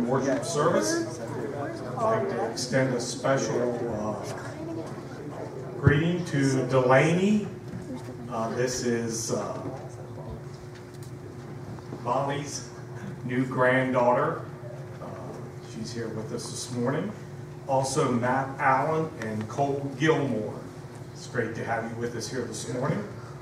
worship service. I'd like to extend a special greeting to Delaney. This is Molly's new granddaughter. She's here with us this morning. Also, Matt Allen and Cole Gilmore. It's great to have you with us here this morning.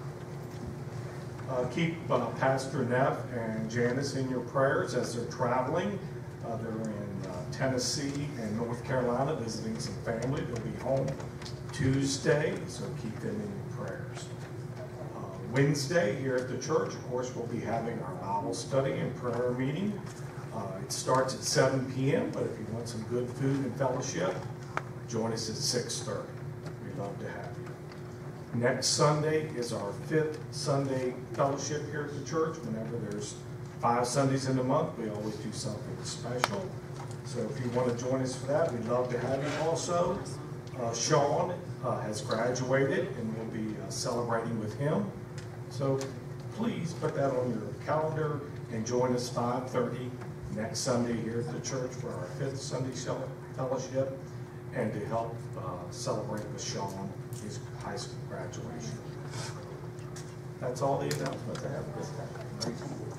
Keep Pastor Neff and Janice in your prayers as they're traveling. They're in Tennessee and North Carolina visiting some family. They'll be home Tuesday, so keep them in your prayers. Wednesday here at the church, of course, we'll be having our Bible study and prayer meeting. It starts at 7 p.m., but if you want some good food and fellowship, join us at 6:30. We'd love to have you. Next Sunday is our 5th Sunday fellowship here at the church. Whenever there's 5 Sundays in a month, we always do something special. So if you want to join us for that, we'd love to have you also. Sean has graduated, and we'll be celebrating with him. So please put that on your calendar and join us 5:30 next Sunday here at the church for our 5th Sunday fellowship and to help celebrate with Sean his high school graduation. That's all the announcements I have this time.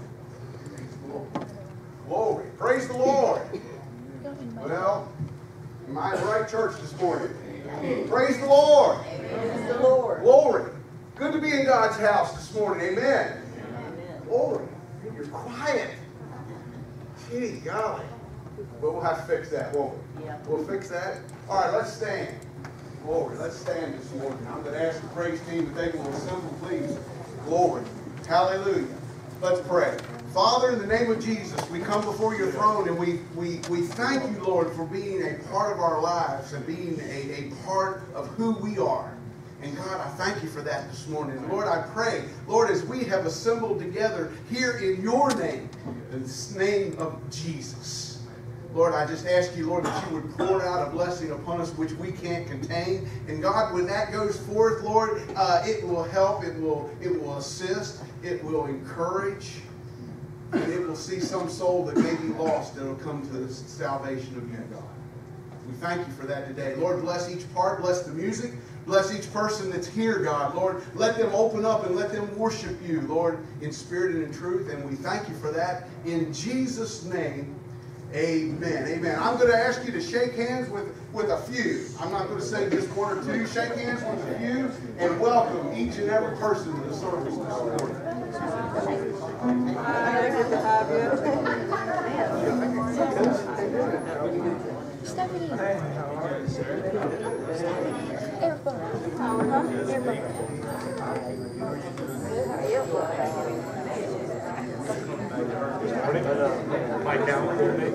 Glory. Praise the Lord. Well, am I in the right church this morning? Praise the Lord. Praise the Lord. Glory. Good to be in God's house this morning. Amen. Glory. You're quiet. Gee, golly. But we'll have to fix that, won't we? Yeah. We'll fix that. All right, let's stand. Glory. Let's stand this morning. I'm going to ask the praise team if they will assemble, please. Glory. Hallelujah. Let's pray. Father, in the name of Jesus, we come before your throne and we thank you, Lord, for being a part of our lives and being a part of who we are. And God, I thank you for that this morning. Lord, I pray, Lord, as we have assembled together here in your name, in the name of Jesus. Lord, I just ask you, Lord, that you would pour out a blessing upon us which we can't contain. And God, when that goes forth, Lord, it will help, it will assist, it will encourage, and it will see some soul that may be lost and will come to the salvation of you, God. We thank you for that today. Lord, bless each part, bless the music, bless each person that's here, God. Lord, let them open up and let them worship you, Lord, in spirit and in truth. And we thank you for that. In Jesus' name, amen. Amen. I'm going to ask you to shake hands with a few. I'm not going to say just one or two. Shake hands with a few and welcome each and every person to the service this morning. Hi, good to have you. Stephanie. How are you, sir? Airboat. My calendar.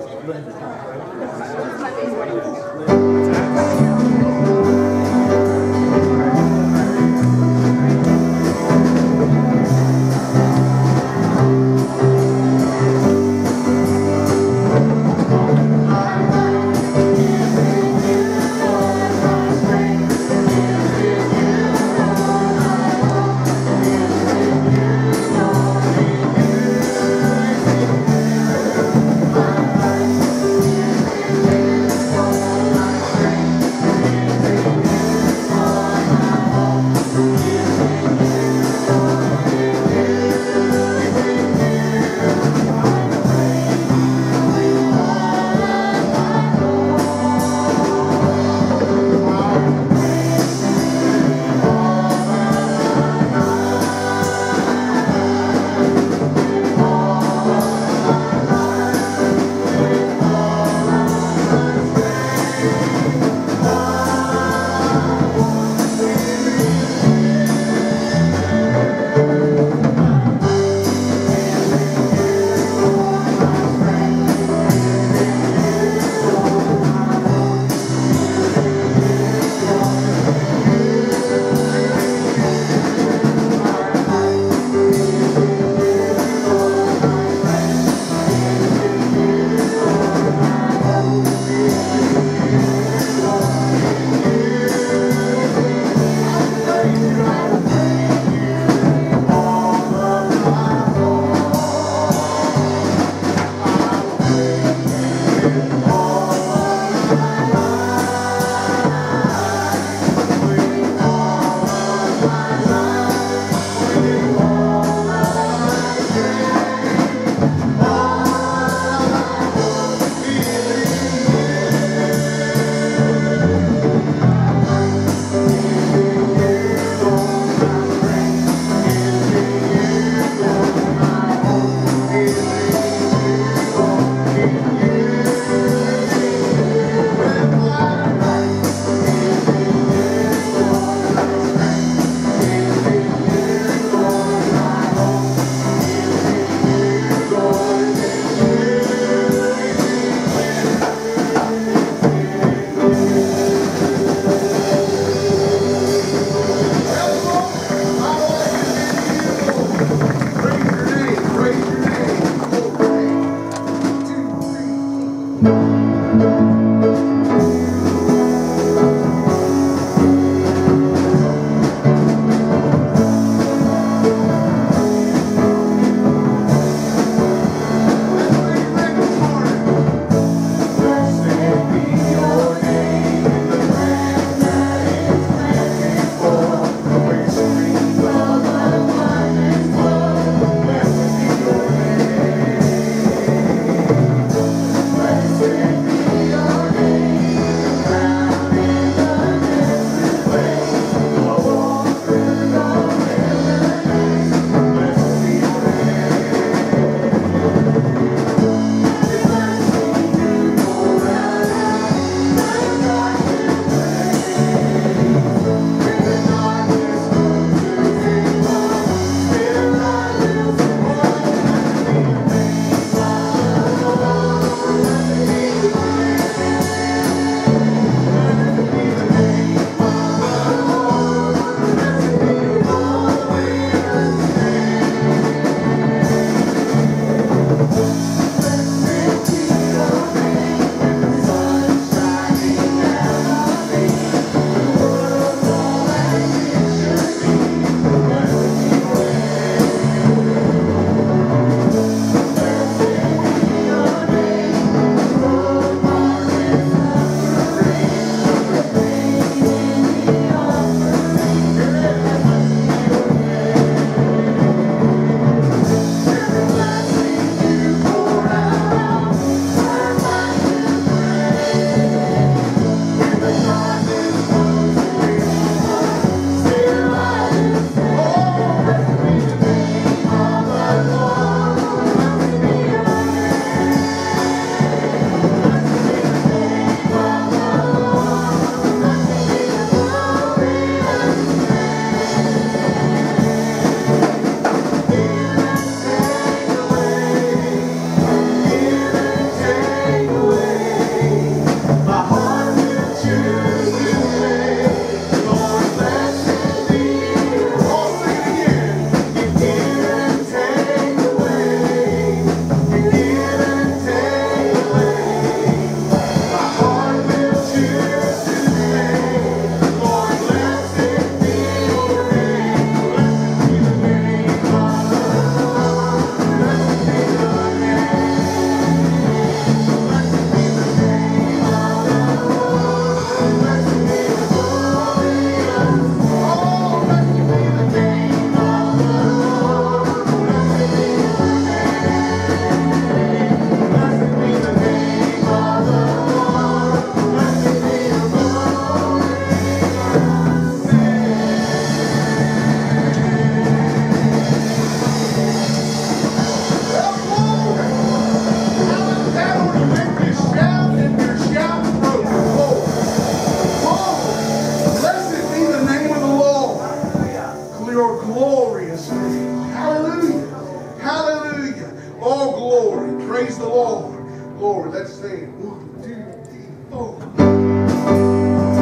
Lord. Let's sing. 1, 2, 3, 4.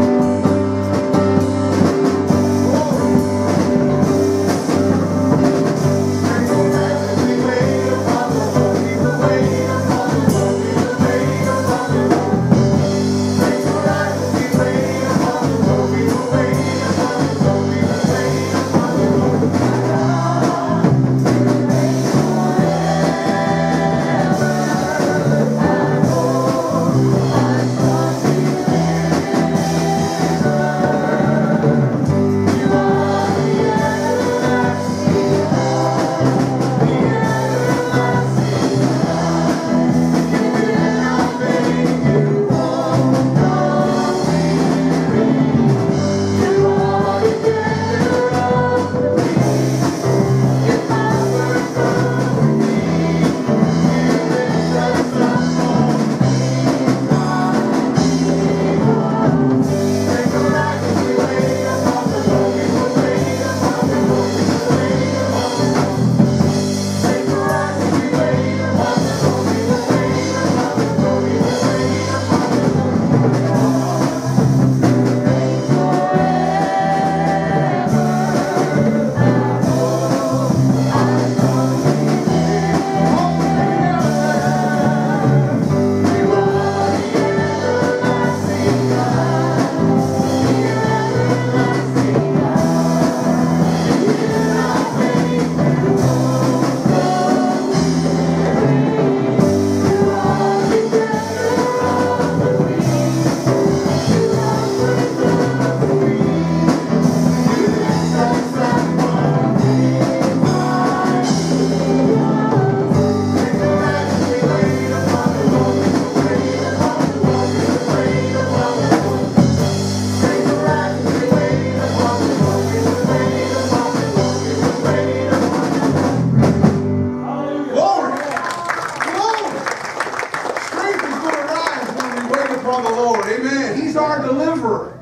upon the Lord. Amen. He's our deliverer.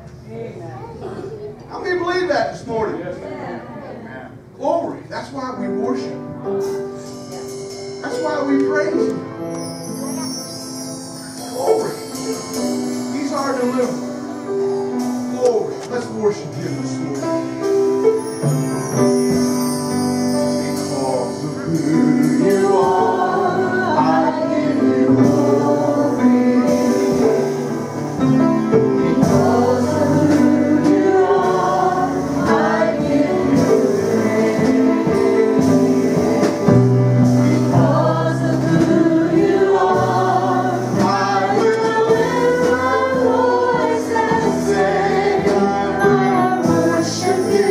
Amen. How many believe that this morning? Yes. Amen. Glory. That's why we worship. That's why we praise Him. Glory. He's our deliverer. Glory. Let's worship Him this morning. Because of who you are, I give you glory. Because of who you are, I give you praise. Because of who you are, I will lift my voice and say, I worship you.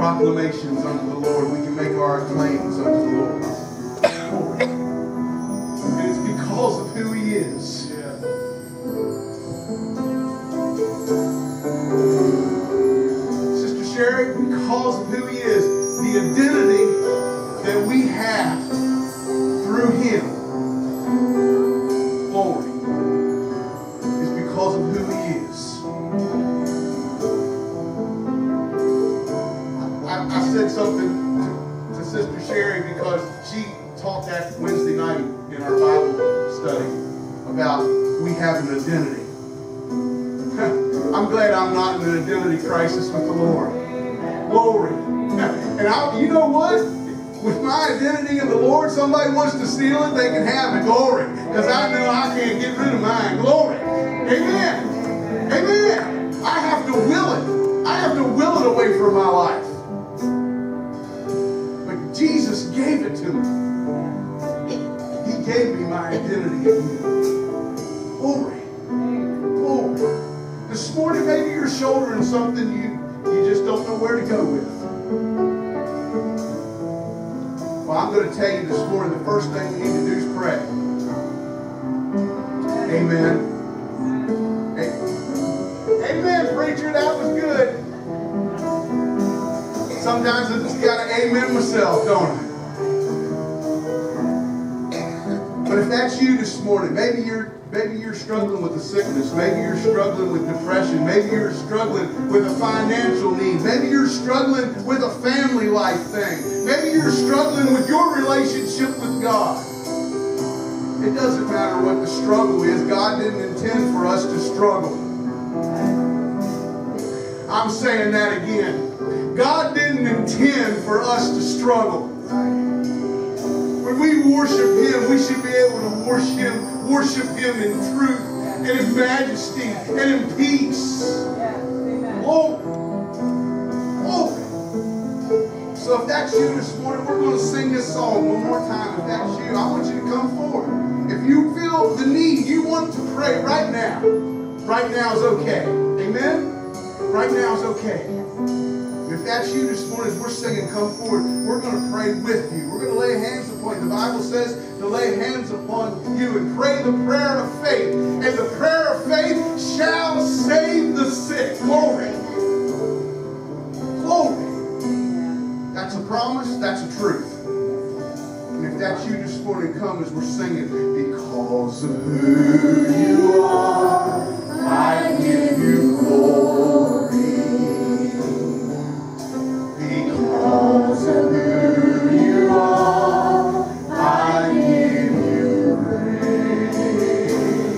proclamations unto the Lord. We can make our claims unto the Lord. And it's because of who He is. Sister Sherry, because of who He is, the identity that we have through Him, glory, is because of who He is. I said something to Sister Sherry because she taught that Wednesday night in our Bible study about we have an identity. I'm glad I'm not in an identity crisis with the Lord. Glory. And you know what? With my identity in the Lord, somebody wants to steal it, they can have it. Glory. Because I know I can't get rid of mine. Glory. Amen. Amen. I have to will it. I have to will it away from my life. But Jesus gave it to me. He gave me my identity in Him. Glory. Glory. This morning, maybe you're shouldering something you just don't know where to go with. Well, I'm going to tell you this morning, the first thing we need to do is pray. Amen. Amen, preacher. That was good. Sometimes I just got to amen myself, don't I? But if that's you this morning, maybe you're struggling with a sickness. Maybe you're struggling with depression. Maybe you're struggling with a financial need. Maybe you're struggling with a family life thing. Maybe you're struggling with your relationship with God. It doesn't matter what the struggle is. God didn't intend for us to struggle. I'm saying that again. God didn't intend for us to struggle. When we worship Him, we should be able to worship Him in truth and in majesty and in peace. Oh, oh. So if that's you this morning, we're going to sing this song one more time. If that's you, I want you to come forward. If you feel the need, you want to pray right now. Right now is okay. Amen? Right now is okay. If that's you this morning, as we're singing, come forward. We're going to pray with you. We're going to lay hands upon you. The Bible says to lay hands upon you and pray the prayer of faith. And the prayer of faith shall save the sick. Glory. Glory. That's a promise. That's a truth. And if that's you this morning, come as we're singing. Because of who you are, I give you glory. Because of who you are, I give you praise.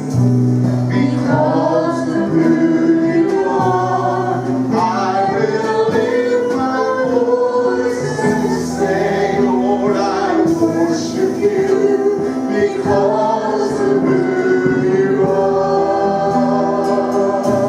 Because of who you are, I will lift my voice and say, Lord, I worship you. Because of who you are.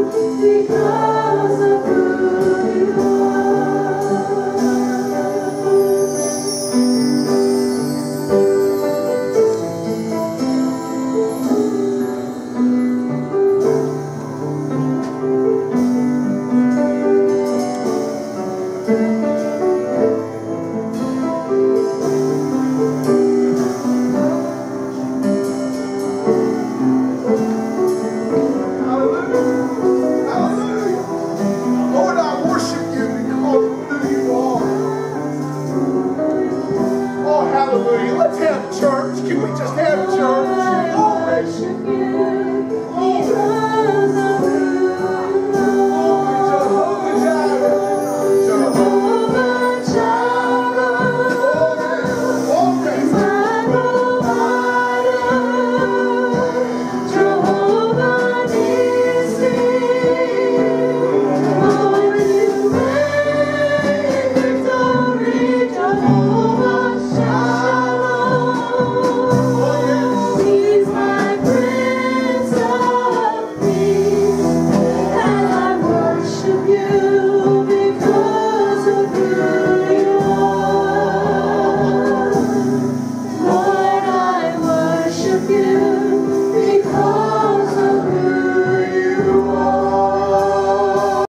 because